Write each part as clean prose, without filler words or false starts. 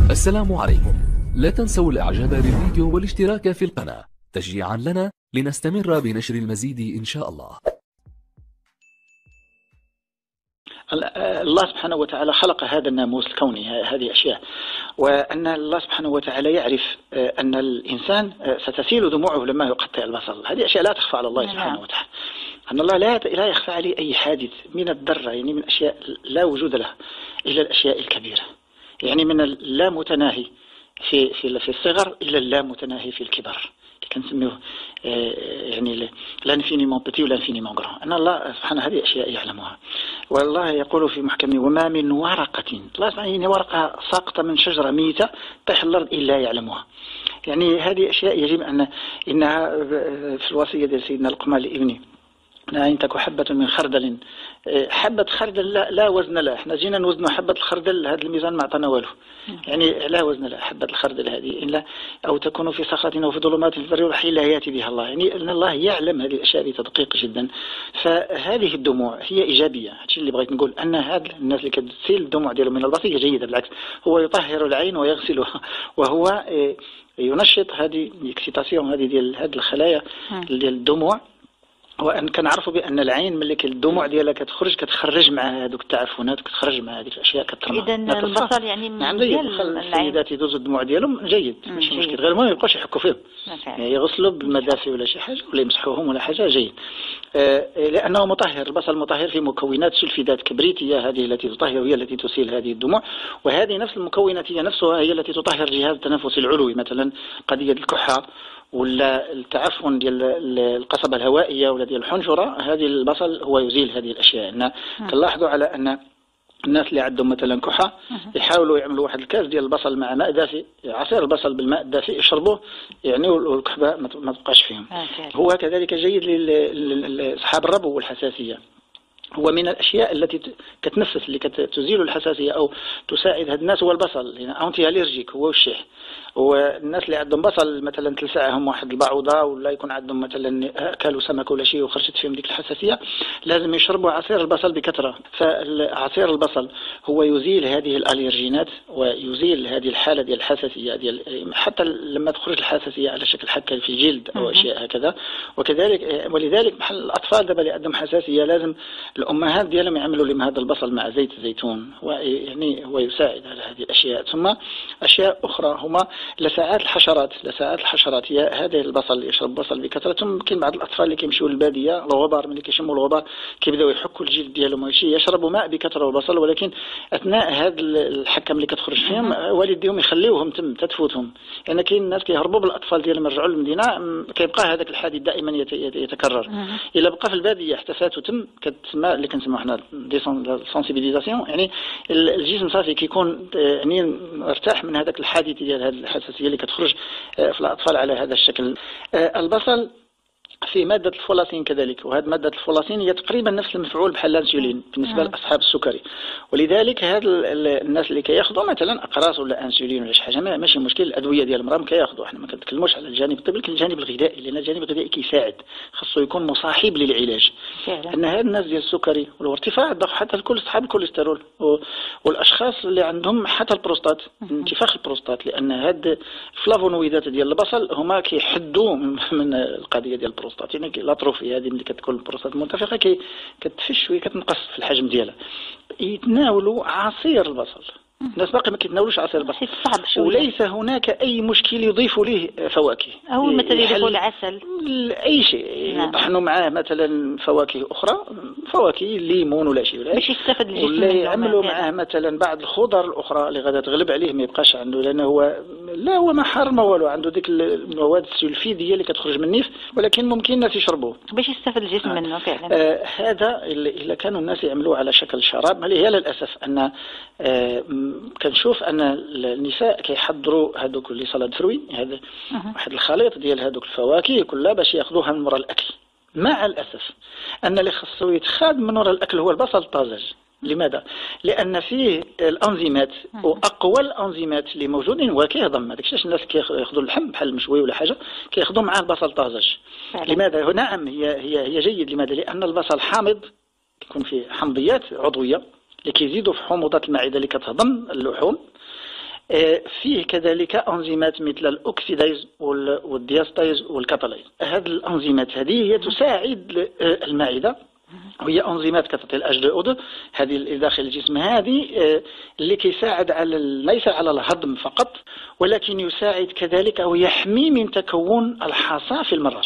السلام عليكم. لا تنسوا الاعجاب بالفيديو والاشتراك في القناة تشجيعا لنا لنستمر بنشر المزيد ان شاء الله. الله سبحانه وتعالى خلق هذا الناموس الكوني، هذه أشياء، وأن الله سبحانه وتعالى يعرف أن الإنسان ستسيل دموعه لما يقطع البصل. هذه أشياء لا تخفى على الله سبحانه وتعالى. أن الله لا يخفى عليه أي حادث من الذرة، يعني من أشياء لا وجود له إلا الأشياء الكبيرة، يعني من اللا متناهي في الصغر إلى اللا متناهي في الكبر، كنسميوه يعني لانفينيمون بتي ولانفينيمون غران. أن الله سبحانه هذه أشياء يعلمها. والله يقول في محكمه: وما من ورقة، الله سبحانه يعني ورقة ساقطة من شجرة ميتة طيح الأرض إلا يعلمها. يعني هذه أشياء يجب أن إنها في الوصية ديال سيدنا لقمان لابنه: إن تك حبة من خردل، حبة خردل لا وزن لها. احنا جينا نوزنوا حبة الخردل، هذا الميزان ما عطانا والو، يعني لا وزن لها حبة الخردل هذه، إلا أو تكون في صخرة أو في ظلمات البر والبحر لا يأتي بها الله. يعني أن الله يعلم هذه الأشياء بتدقيق جدا. فهذه الدموع هي إيجابية. هادشي اللي بغيت نقول، أن هاد الناس اللي كتسيل الدموع ديالهم من البصر جيدة، بالعكس هو يطهر العين ويغسلها، وهو ينشط هذه الاكسيتاسيون هذه ديال هذه الخلايا ديال الدموع. وأن كنعرفوا بأن العين ملي الدموع ديالها كتخرج مع هذوك التعفنات، كتخرج مع هذيك الأشياء كترمى. إذا البصر يعني نعم جيد. السيدات يدوزوا الدموع ديالهم جيد، ماشي مشكل، غير المهم ما يبقاوش يحكوا فيهم، يعني يغسلوا بالمدافع ولا شي حاجة ولا يمسحوهم ولا حاجة، جيد. لأنه مطهر. البصل مطهر في مكونات سلفيدات كبريتية، هذه التي تطهر، هي التي تسيل هذه الدموع، وهذه نفس المكونات هي نفسها هي التي تطهر الجهاز التنفسي العلوي. مثلا قضية الكحة ولا التعفن ديال القصبة الهوائية ولا ديال الحنجرة، هذه البصل هو يزيل هذه الأشياء. كنلاحظوا على أن الناس اللي عندهم مثلا كحة يحاولوا يعملوا واحد الكاس ديال البصل مع ماء دافئ، عصير البصل بالماء الدافئ يشربوه، يعني والكحبة ما تبقاش فيهم. هو كذلك جيد لأصحاب الربو والحساسية. هو من الأشياء التي كتنفس اللي كتزيل الحساسية أو تساعد هاد الناس هو البصل، يعني أنتي أليرجيك هو والشيح. والناس اللي عندهم بصل مثلا تلسعهم واحد البعوضة ولا يكون عندهم مثلا أكلوا سمك ولا شيء وخرجت فيهم ديك الحساسية، لازم يشربوا عصير البصل بكثرة. فعصير البصل هو يزيل هذه الأليرجينات ويزيل هذه الحالة ديال الحساسية ديال حتى لما تخرج الحساسية على شكل حكة في الجلد أو أشياء هكذا. ولذلك محل الأطفال دابا اللي عندهم حساسية لازم الأمهات ديالهم يعملوا لهم هذا البصل مع زيت الزيتون، ويعني هو يساعد على هذه الأشياء. ثم أشياء أخرى هما لساعات الحشرات هي هذا البصل، يشرب بصل بكثرة. ثم كاين بعض الأطفال اللي كيمشيو للبادية الغبار، ملي كيشموا الغبار كيبداو يحكوا الجلد ديالهم وشي، يشربوا ماء بكثرة والبصل، ولكن أثناء هذا الحكة ملي كتخرج فيهم والديهم يخليوهم تتفوتهم، لأن كاين الناس كيهربوا بالأطفال ديالهم يرجعوا للمدينة، كيبقى هذاك الحادث دائما يتكرر. إلا بقى في البادية حتى فاتوا تم كتسمى اللي كنسموه حنا سونسيبيليزاسيون، يعني الجسم صافي كيكون يعني ارتاح من هذاك الحادث ديال هذه الحساسية اللي كتخرج في الأطفال على هذا الشكل. البصل في مادة الفولاسين كذلك، وهذه مادة الفولاسين هي تقريبا نفس المفعول بحال الانسولين بالنسبة لأصحاب السكري. ولذلك هاد الناس اللي كياخذوا مثلا أقراص ولا انسولين ولا شي حاجة ماشي مشكل، الأدوية ديال المرض كياخذوا، احنا ما كنتكلموش على الجانب الطبي، لكن الجانب الغذائي، لأن الجانب الغذائي كيساعد، خاصو يكون مصاحب للعلاج. أن هاد الناس ديال السكري والارتفاع الضغط حتى الكل أصحاب الكوليسترول والأشخاص اللي عندهم حتى البروستات، انتفاخ البروستات، لأن هاد الفلافونويدات ديال البصل هما كيحدوا من القضية ديال البروستات. يعني الأطروفي هذه ملي كتكون البروستات منتفخة كتفش شويه، كتنقص في الحجم ديالها. يتناولوا عصير البصل. الناس باقي ما كيتناولوش عصير البصل، وليس هناك أي مشكل يضيف له فواكه، أو مثلا يضيفوا العسل، أي شيء يطحنوا معاه مثلا فواكه أخرى، فواكه ليمون ولا شيء، باش يستفد الجسم، ولا يعملوا معاه مثلا بعض الخضر الأخرى اللي غادا تغلب عليه ما يبقاش عنده، لأنه هو ما حرم والو، عنده ديك المواد السلفيدية اللي كتخرج من النيف، ولكن ممكن الناس يشربوه باش يستفد الجسم منه فعلا. هذا إلا كانوا الناس يعملوه على شكل شراب. هي للأسف أن كنشوف أن النساء كيحضروا هذوك اللي صلاد فروي، هذا واحد الخليط ديال هذوك الفواكه كلها باش ياخذوها من وراء الأكل. مع الأسف أن اللي خصو يتخاد من وراء الأكل هو البصل الطازج. لماذا؟ لأن فيه الأنزيمات، وأقوى الأنزيمات اللي موجودين هو كيهضم. ما داكشي الناس كياخذوا اللحم بحال المشوي ولا حاجة كياخذوا معاه البصل طازج. لماذا؟ نعم هي جيد. لماذا؟ لأن البصل حامض، يكون فيه حمضيات عضوية اللي كيزيدوا في حموضات المعدة اللي كتهضم اللحوم. فيه كذلك أنزيمات مثل الأوكسيدايز والدياستايز والكاتالايز. هذه الأنزيمات هذه هي تساعد المعدة، وهي أنزيمات كتعطي H2O2 هذه اللي داخل الجسم، هذه اللي كيساعد على ليس على الهضم فقط، ولكن يساعد كذلك أو يحمي من تكون الحصى في المرارة.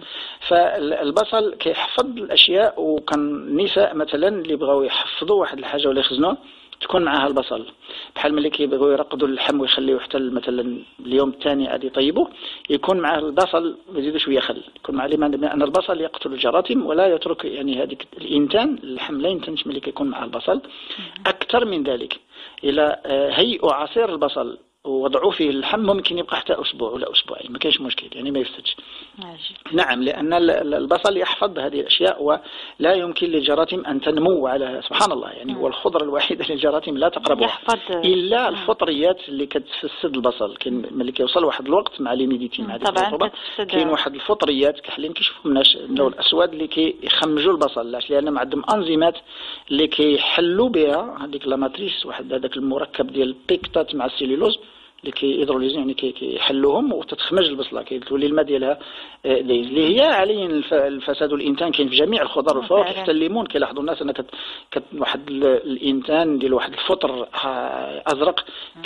فالبصل كيحفظ الأشياء، وكان النساء مثلا اللي بغاو يحفظوا واحد الحاجة ولا يخزنوها تكون معها البصل، بحال ملي كيبغيو يرقدوا اللحم ويخليوه حتى مثلا اليوم الثاني عاد يطيبوه، يكون معه البصل ويزيدوا شويه خل، يكون معه لان البصل يقتل الجراثيم ولا يترك يعني هذيك الانتان اللحم لا ينتنش ملي كيكون مع البصل. اكثر من ذلك، الى هيئوا عصير البصل ووضعوه فيه اللحم ممكن يبقى حتى أسبوع ولا أسبوعين، ما كاينش مشكل يعني ما يفسدش. نعم، لأن البصل يحفظ هذه الأشياء ولا يمكن للجراثيم أن تنمو على، سبحان الله يعني هو الخضرة الوحيدة للجراثيم لا تقربها إلا الفطريات اللي كتفسد البصل. كاين ملي كيوصل واحد الوقت مع ليميديتي مع الرطوبة كاين واحد الفطريات كحلين كيشوفوهمناش اللون الأسود اللي كيخمجوا البصل، لأن عندهم أنزيمات اللي كيحلوا بها هذيك لا ماتريس، واحد هذاك المركب ديال البيكتات مع السيلولوز اللي كيهيدروليزي يعني كيحلوهم وتتخمج البصله كتولي الماء ديالها اللي هي عليه الفساد والانتان. كاين في جميع الخضر والفواكه حتى الليمون كيلاحظوا الناس ان واحد الانتان ديال واحد الفطر ازرق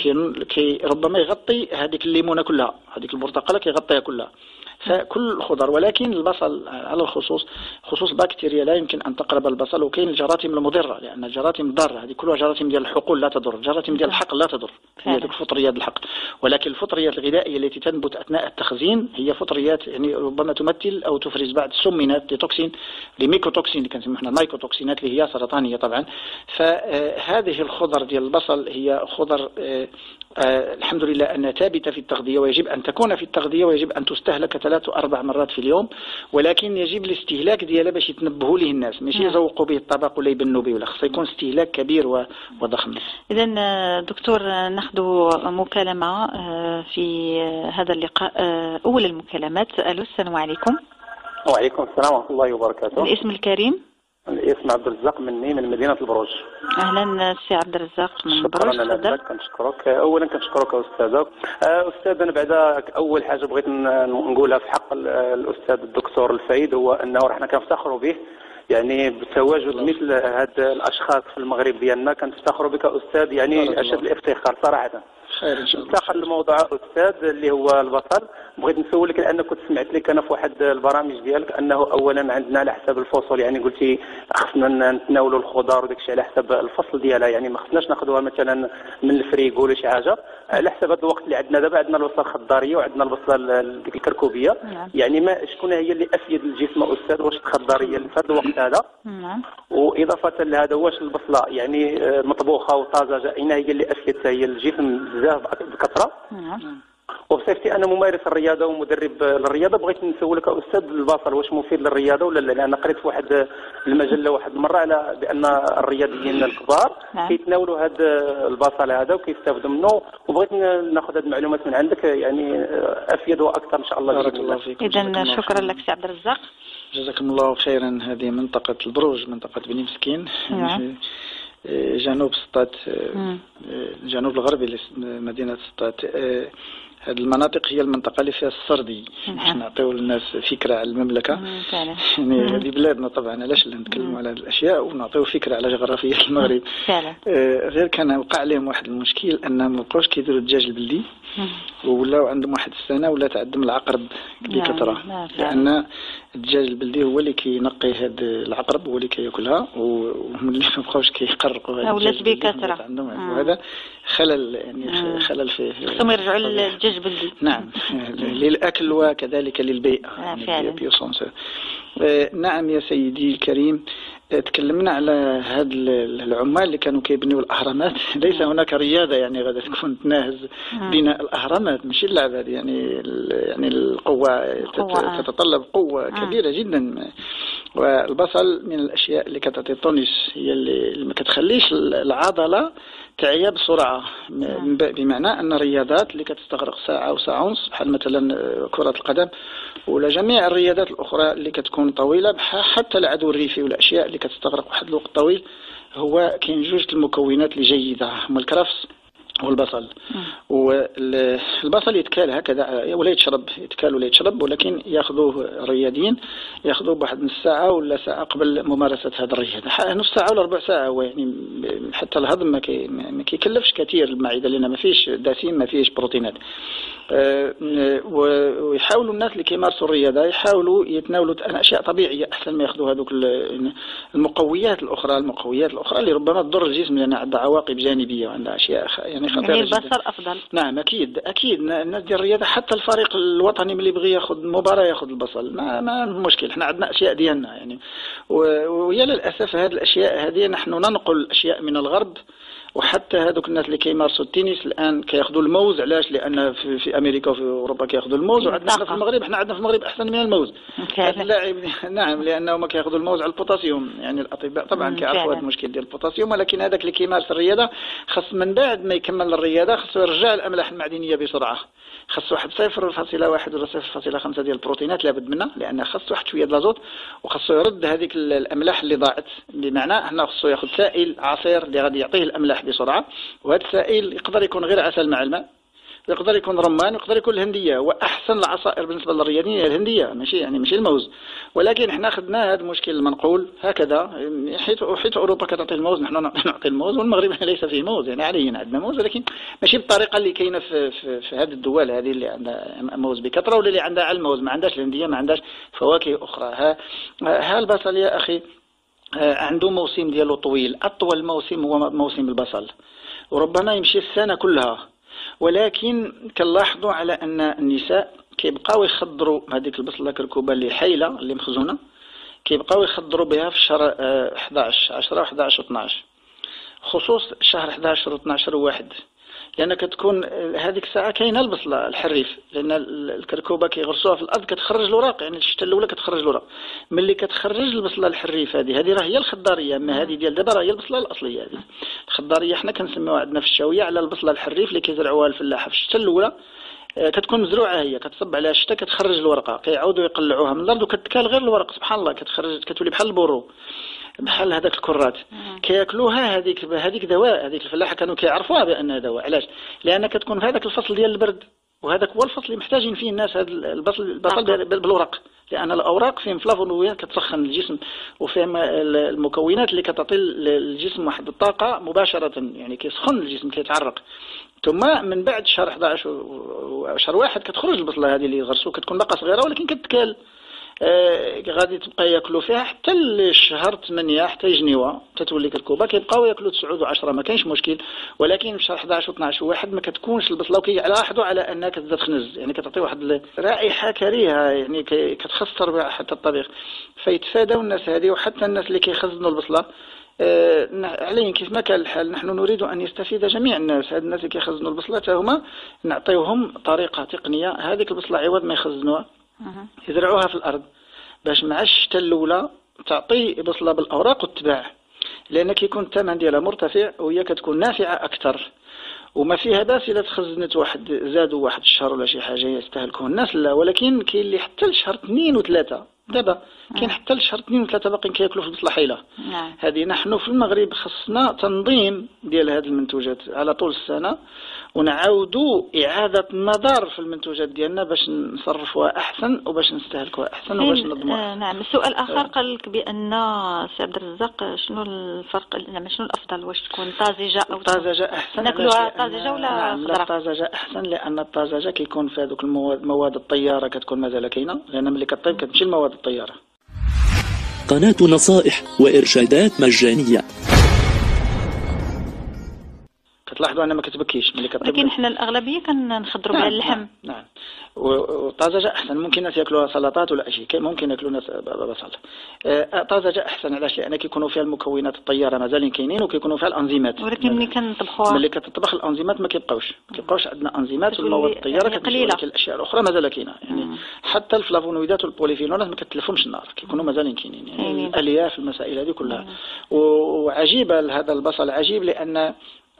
ربما يغطي هذيك الليمونه كلها، هذيك البرتقاله كيغطيها كلها. فكل الخضر، ولكن البصل على الخصوص خصوص بكتيريا لا يمكن أن تقرب البصل، وكاين الجراثيم المضرة، لأن الجراثيم ضارة هذه كلها جراثيم ديال الحقول لا تضر، جراثيم ديال الحقل لا تضر، هي ذوك الفطريات الحقل. ولكن الفطريات الغذائية التي تنبت أثناء التخزين هي فطريات يعني ربما تمثل أو تفرز بعض السمينات لتوكسين لميكوتوكسين اللي كنسميو حنا المايكوتوكسينات اللي هي سرطانية طبعا. فهذه الخضر ديال البصل هي خضر الحمد لله أنها ثابتة في التغذية، ويجب أن تكون في التغذية، ويجب أن تستهلك 3 و 4 مرات في اليوم، ولكن يجب الاستهلاك ديالها باش يتنبهوا له الناس، ماشي يزوقوا به الطبق ولا يبنوا به، ولا خص يكون استهلاك كبير وضخم. إذا دكتور ناخذ مكالمة في هذا اللقاء، أول المكالمات. ألو، السلام عليكم. وعليكم السلام ورحمة الله وبركاته. الاسم الكريم؟ الاسم عبد الرزاق مني من مدينة البروج. أهلا سي عبد الرزاق من البروج. شكرا لك، كنشكرك. أولا كنشكرك أستاذ. أستاذ أنا بعد أول حاجة بغيت نقولها في حق الأستاذ الدكتور الفايد هو أنه رحنا كنفتخروا به، يعني بتواجد مثل هاد الأشخاص في المغرب ديالنا كنفتخروا بك أستاذ، يعني أشد الافتخار صراحة. خير ان شاء الله. انتقل لموضوع أستاذ اللي هو البصل. بغيت نسولك لأن كنت سمعت لك أنا في واحد البرامج ديالك أنه أولا عندنا على حساب الفصول، يعني قلتي خصنا نتناولوا الخضار وداك الشيء على حساب الفصل ديالها، يعني ما خصناش ناخذوها مثلا من الفريغو ولا شي حاجة، على حساب هذا الوقت اللي عندنا دابا. عندنا البصله الخضاريه وعندنا البصله ديك الكركوبيه، يعني ما شكون هي اللي افيد للجسم أستاذ؟ واش الخضاريه في هذا الوقت هذا؟ وإضافة لهذا واش البصله يعني مطبوخة وطازجة أين هي اللي افيد هي الجسم بزاف بكثرة؟ وبصفتي انا ممارس الرياضه ومدرب للرياضه بغيت نسولك استاذ البصل واش مفيد للرياضه ولا لا؟ لان قريت في واحد المجله واحد المره على بان الرياضيين الكبار كيتناولوا هذا البصل هذا وكيستافدوا منه، وبغيت ناخذ هذه المعلومات من عندك يعني افيد واكثر ان شاء الله. بارك الله فيك. اذا شكرا لك سي عبد الرزاق. جزاكم الله خيرا. هذه منطقه البروج، منطقه بني مسكين، جنوب سطات، الجنوب الغربي لمدينه سطات. هذه المناطق هي المنطقة اللي فيها السردي، باش نعطيو للناس فكرة على المملكة. يعني هذه بلادنا طبعا، علاش نتكلموا على هذه الأشياء ونعطيو فكرة على جغرافية المغرب. غير كان وقع عليهم واحد المشكل أنهم ما بقاوش كيديروا الدجاج البلدي، ولاو عندهم واحد السنة ولات عندهم العقرب بكثرة، لأن الدجاج البلدي هو اللي كينقي هذا العقرب، هو اللي كياكلها، وملي ما بقاوش كيقرقوا هذا الدجاج بكثرة عندهم، وهذا خلل، يعني خلل فيه. خصهم يرجعوا للدجاج البلدي. نعم، للأكل وكذلك للبيئة. نعم يا سيدي الكريم، تكلمنا على هاد العمال اللي كانوا كيبنيو الأهرامات. ليس هناك رياضة يعني غادي تكون تناهز بناء الأهرامات، ماشي اللعبة هذه، يعني القوة تتطلب قوة كبيرة جدا. والبصل من الأشياء اللي كتعطي طونس، هي اللي ما كتخليش العضلة تعيا بسرعة، بمعنى أن الرياضات اللي كتستغرق ساعة أو ساعة ونص بحال مثلا كرة القدم ولا جميع الرياضات الأخرى اللي كتكون طويلة، حتى العدو الريفي والأشياء اللي كتستغرق واحد الوقت طويل، هو كاين جوج المكونات اللي جيدة، هما الكرفس والبصل. والبصل يتكال هكذا ولا يتشرب، يتكال ولا يتشرب، ولكن ياخذوه الرياضيين ياخذوه بواحد نص ساعة ولا ساعة قبل ممارسة هذا الرياضة، نص ساعة ولا ربع ساعة. هو يعني حتى الهضم ما كيكلفش كثير المعدة، لأن ما فيش دسم ما فيش بروتينات. ويحاولوا الناس اللي كيمارسوا الرياضة يحاولوا يتناولوا أشياء طبيعية أحسن ما ياخذوا هذوك المقويات الأخرى اللي ربما تضر الجسم، لأن عندها عواقب جانبية وعندها أشياء يعني خطيرة جدا. البصل أفضل. نعم أكيد الناس ديال الرياضة، حتى الفريق الوطني اللي يبغي ياخذ مباراة ياخذ البصل، ما مشكل، احنا عندنا أشياء ديالنا يعني. ويا للأسف هذه الأشياء هذه نحن ننقل أشياء من الغرب، وحتى هذوك الناس اللي كيمارسوا التنس الآن كياخذوا الموز. علاش؟ لأن في أمريكا وفي أوروبا كياخذوا الموز، وعندنا في المغرب، احنا عندنا في المغرب أحسن من الموز. اللاعب نعم، لأنهم كياخذوا الموز على البوتاسيوم. يعني الأطباء طبعا كيعرفوا هذا المشكل ديال البوتاسيوم، ولكن هذاك اللي كيمارس الرياضة خاص من بعد ما يكمل الرياضة خاصو يرجع الأملاح المعدنية بسرعة. خاص واحد 0.1 ولا 0.5 ديال البروتينات لابد منها، لأن خاص واحد شوية لازوت، وخاصو يرد هذيك الأملاح اللي ضاعت. بمعنى احنا خاصو ياخذ سائل عصير اللي غادي يعطيه الأملاح بسرعة، وهذا السائل يقدر يكون غير عسل مع الماء، يقدر يكون رمان، يقدر يكون الهندية. وأحسن العصائر بالنسبة للرياضيين هي الهندية، ماشي الموز. ولكن احنا أخذنا هذا المشكل المنقول هكذا، حيث أوروبا كتعطي الموز نحن نعطي الموز، والمغرب ليس فيه موز. يعني علينا عندنا موز، ولكن ماشي بالطريقة اللي كاينة في هذه الدول هذه اللي عندها موز بكثرة، ولا اللي عندها على الموز. ما عندهاش الهندية، ما عندهاش فواكه أخرى. ها البصل يا أخي عنده موسم ديالو طويل، أطول موسم هو موسم البصل، وربما يمشي السنة كلها. ولكن كنلاحظوا على أن النساء كيبقاو يخضروا هذيك البصلة كركوبة اللي حيلة اللي مخزونة، كيبقاو يخضروا بها في شهر 11 10 و11 و12، خصوص شهر 11 و12 و1، لأن كتكون هذيك الساعة كاينة البصلة الحريف، لأن الكركوبة كيغرسوها في الأرض كتخرج الوراق. يعني الشتاء الأولى كتخرج الوراق، ملي كتخرج البصلة الحريف هذه راه هي الخضارية. أما هذه ديال دابا راه هي البصلة الأصلية. هذه الخضارية حنا كنسميوها عندنا في الشاوية على البصلة الحريف اللي كيزرعوها الفلاحة في الشتاء الأولى. كتكون مزروعة، هي كتصب عليها الشتاء كتخرج الورقة، كيعاودوا يقلعوها من الأرض وكتكال غير الورق. سبحان الله كتولي بحال البورو، بحال هذاك الكرات كياكلوها. هذيك دواء. هذيك الفلاحه كانوا كيعرفوها بانها دواء. علاش؟ لان كتكون في هذاك الفصل ديال البرد، وهذاك هو الفصل اللي محتاجين فيه الناس هذا البصل بالورق، لان الاوراق فيهم فلافونويات كتسخن الجسم، وفيهم المكونات اللي كتعطي الجسم واحد الطاقه مباشره. يعني كيسخن الجسم كيتعرق. ثم من بعد شهر 11 وشهر 1 كتخرج البصله هذه اللي غرسوا، كتكون باقا صغيره ولكن كتكال. غادي تبقى ياكلوا فيها حتى الشهر 8 حتى يجنيوها تتولي كركوبه، كيبقاو ياكلوا 9 و10 ما كاينش مشكل. ولكن في شهر 11 و12 و1 ما كتكونش البصله، وكيلاحظوا على انها كتزاد تخنز، يعني كتعطي واحد رائحه كريهه، يعني كتخسر بها حتى الطبيخ. فيتفاداو الناس هذه، وحتى الناس اللي كيخزنوا البصله عليهم كيف ما كان الحال. نحن نريد أن يستفيد جميع الناس. هاد الناس اللي كيخزنوا البصلة هما نعطيوهم طريقة تقنية. هذيك البصلة عوض ما يخزنوها يزرعوها في الأرض، باش مع الشتاء الأولى تعطي بصلة بالأوراق وتتباع، لأن كيكون الثمن ديالها مرتفع وهي كتكون نافعة أكثر. وما فيها باس إلا تخزنت زادوا واحد الشهر ولا شي حاجة يستهلكوه الناس، لا. ولكن كاين اللي حتى لشهر 2 و3 دابا كاين حتى لشهر 2 و3 باقيين كياكلوا في البصله حيله. هذه نحن في المغرب خصنا تنظيم ديال هذه المنتوجات على طول السنه، ونعاودوا اعاده النظر في المنتوجات ديالنا باش نصرفوها احسن وباش نستهلكوها احسن وباش نضمنوها. نعم. السؤال اخر قال لك بان سي عبد الرزاق شنو الفرق، شنو الافضل، واش تكون طازجه او طازجه احسن؟ ناكلوها طازجه ولا خضراء؟ لا طازجه احسن، لان الطازجه كيكون في هذوك المواد الطياره كتكون مازال كاينه، لان ملي كطيب كتمشي المواد الطياره. قناة نصائح وإرشادات مجانية. كتلاحظوا أنها ما كتبكيش ملي كطيب، لكن حنا الأغلبية كنخضروا بها اللحم. نعم. وطازجة أحسن. ممكن ناس ياكلوها سلطات ولا شيء، ممكن ياكلوا ناس بصل. طازجة أحسن. علاش؟ لأن كيكونوا فيها المكونات الطيارة مازالين كاينين، وكيكونوا فيها الأنزيمات. ولكن ملي كنطبخوها، ملي كتطبخ الأنزيمات ما كيبقاوش عندنا أنزيمات، والمواد الطيارة كتمشي. ولكن الأشياء الأخرى مازال كاينة. يعني حتى الفلافونويدات والبوليفينولات ما كتلفهمش النار، كيكونوا مازالين كاينين. يعني الألياف المسائل هذه كلها. وعجيبة هذا البصل عجيب، لأن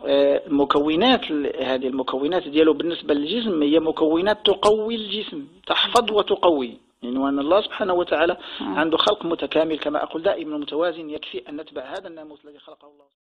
هذه المكونات ديالو بالنسبة للجسم هي مكونات تقوي الجسم، تحفظ وتقوي. يعني وأن الله سبحانه وتعالى عنده خلق متكامل كما أقول دائما متوازن، يكفي أن نتبع هذا الناموس الذي خلقه الله.